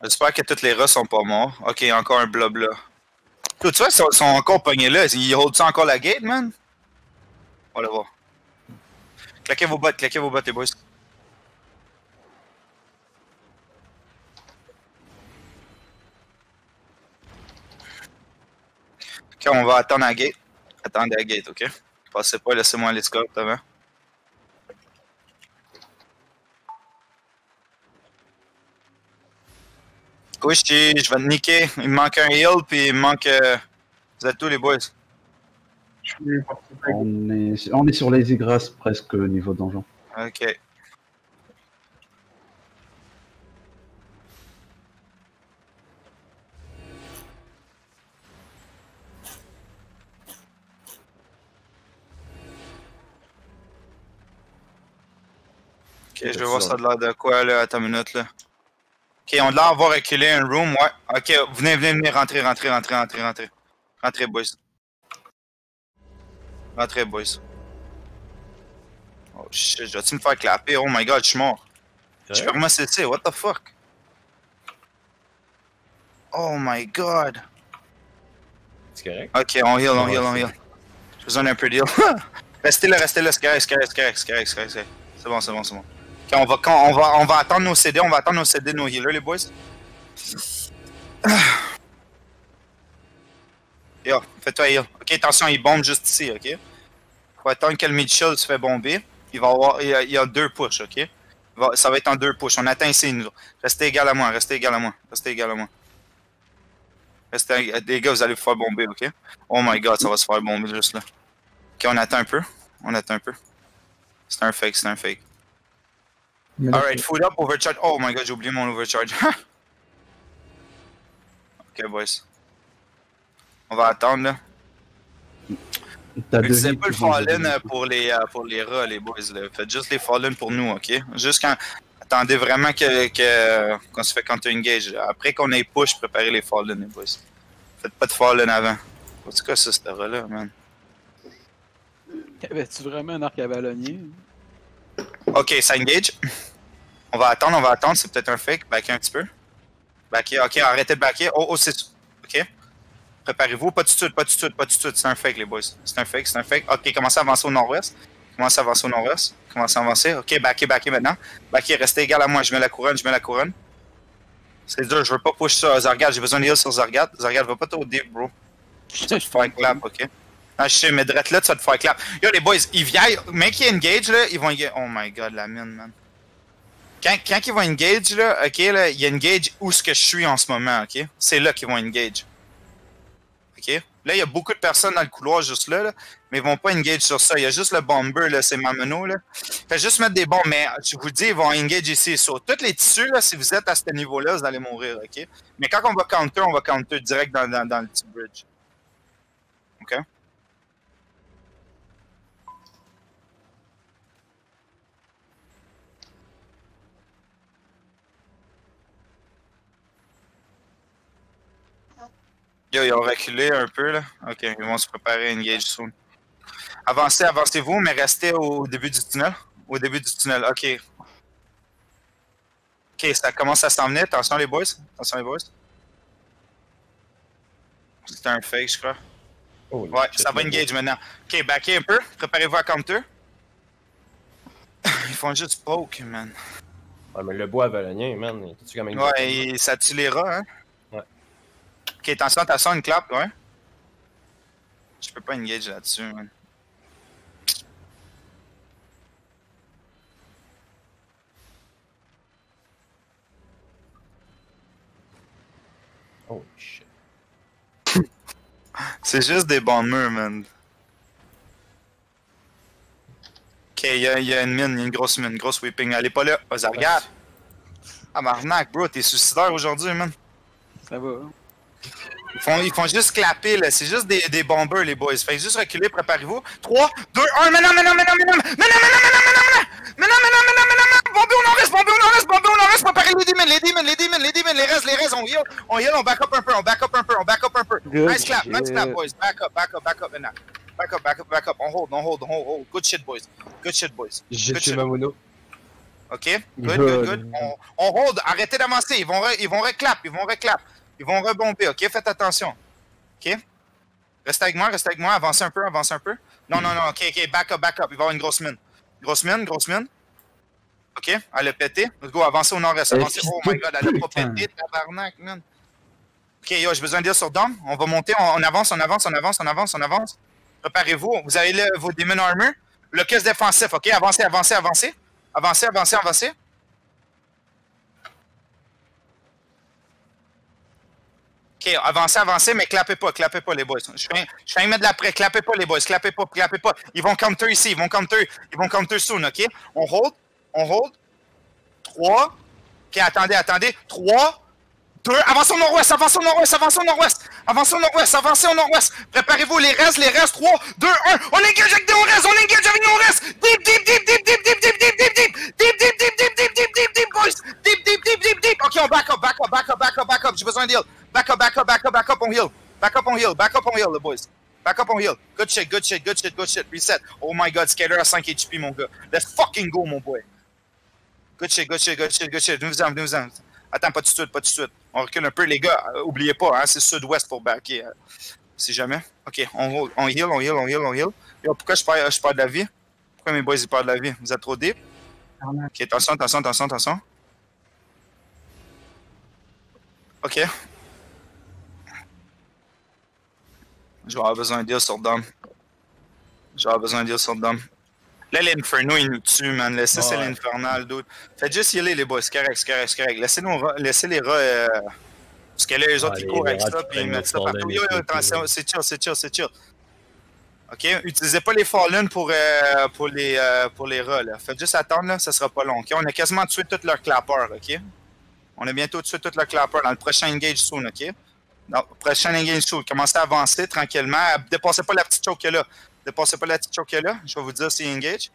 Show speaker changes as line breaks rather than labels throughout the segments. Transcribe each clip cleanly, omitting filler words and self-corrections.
J'espère que toutes les rats sont pas morts. Ok, il y a encore un blob là. Tu vois, ils sont encore pognés là. Ils hold ça encore la gate, man? On va le voir. Claquez vos bottes, les boys. Ok, on va attendre la gate. Attendez la gate, ok? Passez pas, laissez-moi aller score avant. Oui, je vais te niquer. Il me manque un heal, puis il me manque. Vous êtes tous les boys.
On est sur Lazy Grass presque niveau donjon.
Ok. Ok, je vais voir ça de l'air de quoi là, attends une minute là. Ok, on a l'air d'avoir reculé un room, ouais. Ok, venez, rentrez. Rentrez, boys. Rentrez, boys. Oh shit, je vais-tu me faire clapper? Oh my god, je suis mort. Je peux vraiment cesser, what the fuck? Oh my god.
C'est correct?
Ok, on heal. J'ai besoin d'un peu d'heal. restez là, c'est correct. C'est bon. Ok, on va attendre nos CD, nos healers, les boys. Yo, fais-toi heal. Ok, attention, il bombe juste ici, ok? Faut attendre que le mid-shield se fait bomber. Il y a 2 push, ok? Ça va être en 2 push. On attend ici, nous. Restez égal à moi. Les gars, vous allez vous faire bomber, ok? Oh my god, ça va se faire bomber juste là. Ok, on attend un peu. C'est un fake. Alright, food up, overcharge. Oh my god, j'ai oublié mon overcharge. Ok, boys. On va attendre là. Utilisez pas le fallen pour les rats, les boys. Là. Faites juste les fallen pour nous, ok? Juste quand. Attendez vraiment qu'on se fait counter engage. Après qu'on ait push, préparez les fallen, les boys. Faites pas de fallen avant. C'est quoi ça, ce rat-là, man?
Avais-tu vraiment un arc à ballonnier?
Ok, ça engage. On va attendre, c'est peut-être un fake. Backer un petit peu. Backer, ok, arrêtez de backer. Oh, c'est. Ok. Préparez-vous, pas tout de suite, c'est un fake les boys. C'est un fake. Ok, commencez à avancer au nord-ouest. Ok, backer maintenant. Backer, restez égal à moi, je mets la couronne. C'est dur, je veux pas push ça. Zargad, j'ai besoin de heal sur Zargad. Zargad, va pas trop deep, bro. Tu vas te faire clap, ok? Ah, je sais, mais drette là, tu vas te faire clap. Yo, les boys, ils viennent, mec, ils engage là, ils vont engage. Oh my god, la mine, man. Quand ils vont engage là, ok, là, ils engage où ce que je suis en ce moment, ok? C'est là qu'ils vont engage. Ok? Là, il y a beaucoup de personnes dans le couloir juste là, mais ils vont pas engage sur ça. Il y a juste le bomber, là, c'est Mameno, là. Fait juste mettre des bombes, mais je vous dis, ils vont engage ici. Sur tous les tissus, là, si vous êtes à ce niveau-là, vous allez mourir, ok? Mais quand on va counter direct dans le petit bridge. Ok? Yo, ils ont reculé un peu, là. Ok, ils vont se préparer à engage soon. Avancez-vous, mais restez au début du tunnel. Ok. Ok, ça commence à s'en venir. Attention les boys. C'était un fake, je crois.
Oh,
ouais, ça va engage maintenant. Ok, backez un peu. Préparez-vous à counter. Ils font juste poke, man.
Ouais, mais le bois valonien, man, tu quand même.
Ouais, ça tue les rats, hein.
Ouais.
Ok, attention, une clap, ouais. Je peux pas engage là-dessus, man.
Oh shit.
C'est juste des bombers, man. Ok, il y a une mine, une grosse whipping. Elle est pas là. Vas-y, regarde. Ah, Marnac, bro, t'es suicidaire aujourd'hui, man.
Ça va.
Ils font juste clapper, là. C'est juste des bombers, les boys. Fait juste reculer, préparez-vous. 3, 2, 1, maintenant! Bombez au nord-est, préparez les demons, les restes, on heal, on back up un peu. Nice clap, boys. Back up maintenant. Back up. On hold. Good shit, boys.
Je suis Mamono.
OK? Good. On hold. Arrêtez d'avancer. Ils vont reclap. Ils vont rebomber. OK? Faites attention. OK? Restez avec moi. Avancez un peu. Non. OK. Back up. Il va y avoir une grosse mine. Grosse mine. OK? Elle a pété. Let's go. Avancez au nord-est. Avancez. Oh my god, elle a pas pété. Tabarnak, man. OK, yo, j'ai besoin de dire sur Dom. On va monter. On avance. Préparez-vous. Vous avez vos Demon Armor. Le caisse défensif. OK? Avancez. OK, avancez, mais clapez pas, les boys. Je viens de mettre de la près. Clapez pas, les boys. Clapez pas. Ils vont counter ici. Ils vont counter soon, OK? On hold. 3. OK, attendez. 3. 2. Avancez au nord-ouest. Avancez au nord-ouest. Préparez-vous, les restes. 3, 2, 1. On engage avec nos restes. Deep, boys. Deep. OK, on back up. J'ai besoin de heal. Back up on heal. Back up on heal, les boys. Back up on heal. Good shit. Reset. Oh my god, Skater à 5 HP, mon gars. Let's fucking go, mon boy. Good shit. Venez-vous-en. Attends, pas tout de suite. On recule un peu, les gars. Oubliez pas, hein, c'est sud-ouest pour backer. Si jamais. OK, on heal. Yo, pourquoi je perds de la vie? Pourquoi mes boys ils perdent de la vie? Vous êtes trop deep? OK, attention. OK. Je vais avoir besoin de deal sur Dom. Là, l'Inferno, il nous tue, man. Laissez, c'est l'Infernal, dude. Faites juste y aller, les boys. C'est correct. Laissez les rats... Parce que là, les autres, ils courent avec ça, puis ils mettent ça partout. Yo, attention, c'est chill. OK? Utilisez pas les Fallen pour les rats, là. Faites juste attendre, là, ça sera pas long. OK? On a quasiment tué tous leurs clappers, OK? On a bientôt tué tous leurs clappers dans le prochain engage soon, OK? Dans le prochain engage soon. Commencez à avancer tranquillement. Dépassez pas la petite choke qu'il y a là. Je vais vous dire si engage.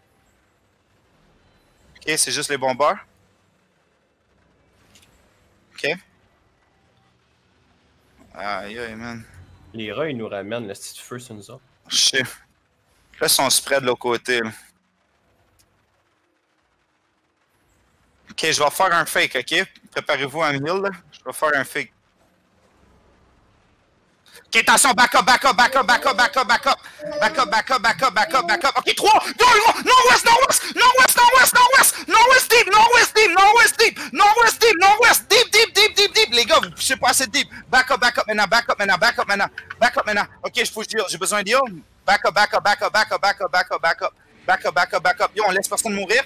OK, c'est juste les bombeurs. OK. Aïe, man.
Les rats, ils nous ramènent le petit feu sur nous autres.
Je sais. Là, ils sont spread de l'autre côté, là. OK, je vais faire un fake, OK? Préparez-vous à 1000, là. Je vais faire un fake. OK, attention, back up. OK, 3, 2, 1, deep. Les gars, vous poussez pas assez deep. Back up maintenant. OK, je push deal, j'ai besoin de deal. Back up. Yo, on laisse personne mourir.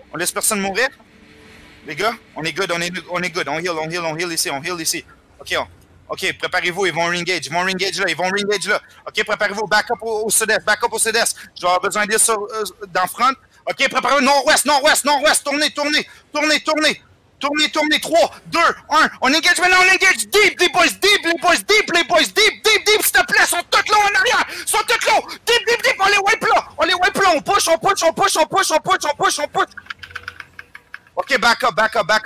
Les gars, on est good. On heal ici. OK, préparez-vous, ils vont ringage là. OK, préparez-vous, back up au sud-est. Je vais avoir besoin d'être dans front. OK, préparez-vous, nord-ouest. Tournez. 3, 2, 1. On engage maintenant, deep, les boys. Deep, s'il te plaît, sont tous là en arrière. Deep, on les wipe là. On push. OK, back up,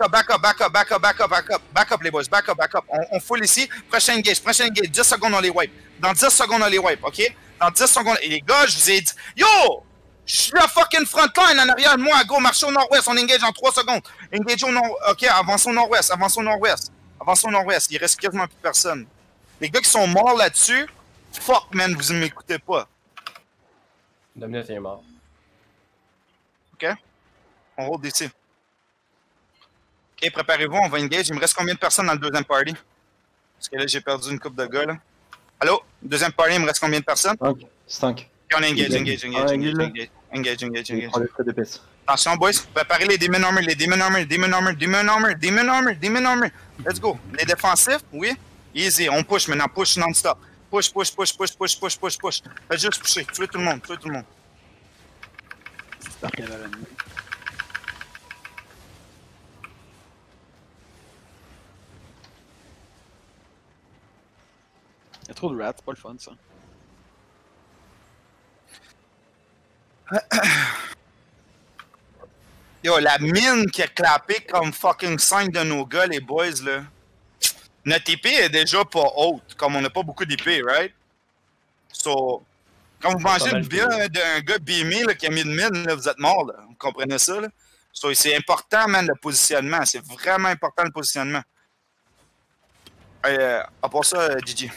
les boys, back up. On full ici. Prochain engage. 10 secondes, on les wipe. Dans 10 secondes, OK? Dans 10 secondes. Et les gars, je vous ai dit, yo! Je suis la fucking frontline en arrière de moi. Go, marchez au nord-ouest. On engage en 3 secondes. Engage au nord. OK, avancez au nord-ouest. Il reste quasiment plus personne. Les gars qui sont morts là-dessus, fuck, man, vous ne m'écoutez pas.
Dominique est mort.
OK? On roule d'ici. OK, préparez-vous, on va engage. Il me reste combien de personnes dans le deuxième party? Parce que là, j'ai perdu une couple de gars, là. Allô? Deuxième party, il me reste combien de personnes?
5.
OK, on engage. Attention, boys. Préparez les Demon Armor. Let's go. Les défensifs, oui. Easy, on push maintenant. Push non-stop. Push. Faites juste pusher. Tuez tout le monde.
C'est arc Avalonier. Il y a trop de rats, c'est pas le fun ça.
Yo, la mine qui a clapé comme fucking 5 de nos gars, les boys, là. Notre IP est déjà pas haute, comme on n'a pas beaucoup d'IP, right? So, quand vous mangez le bien d'un gars beamé là, qui a mis une mine, là, vous êtes mort, là. Vous comprenez ça, là? So, c'est important, man, le positionnement. C'est vraiment important, le positionnement. À part ça, GG.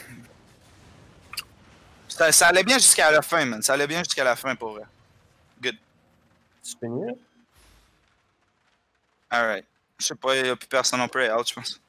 Ça allait bien jusqu'à la fin, man. Ça allait bien jusqu'à la fin, pour vrai. Good.
Tu finis?
Alright. Je sais pas, il n'y a plus personne non plus out, je pense.